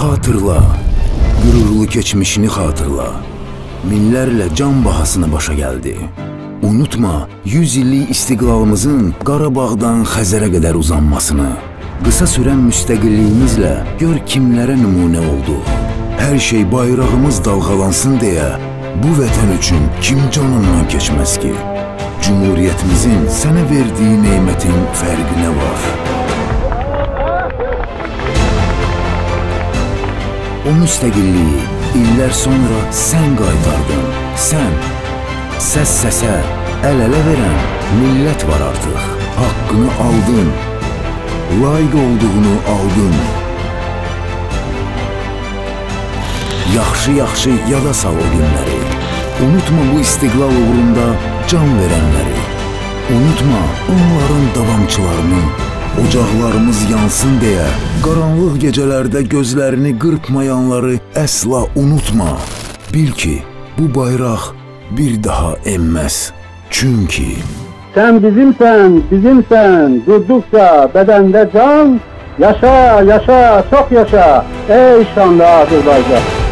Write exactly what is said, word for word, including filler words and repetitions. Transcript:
Xatırla, qürurlu keçmişini xatırla. Minlərlə can bahasını başa gəldi. Unutma, yüz illik istiqlalımızın Qarabağdan Xəzərə qədər uzanmasını. Qısa sürən müstəqilliyimizlə gör kimlərə nümunə olduq. Hər şey bayrağımız dalğalansın deyə bu vətən üçün kim canından keçməz ki? Cumhuriyyətimizin sənə verdiyi neymətin fərqi nə var? O müstəqilliyi illər sonra sən qaytardın. Sən, səs səsə, əl-ələ verən millət var artıq. Haqqını aldın, layiq olduğunu aldın. Yaxşı-yaxşı yada sal o günləri. Unutma bu istiqlal uğrunda can verənləri. Unutma onların davamçılarını. Ocaqlarımız yansın deyə qaranlıq gecələrdə gözlərini qırpmayanları əsla unutma. Bil ki, bu bayraq bir daha enməz. Çünki sən bizimsən, bizimsən, durduqca bədəndə can, yaşa, yaşa, çox yaşa, ey şanlı Azərbaycan.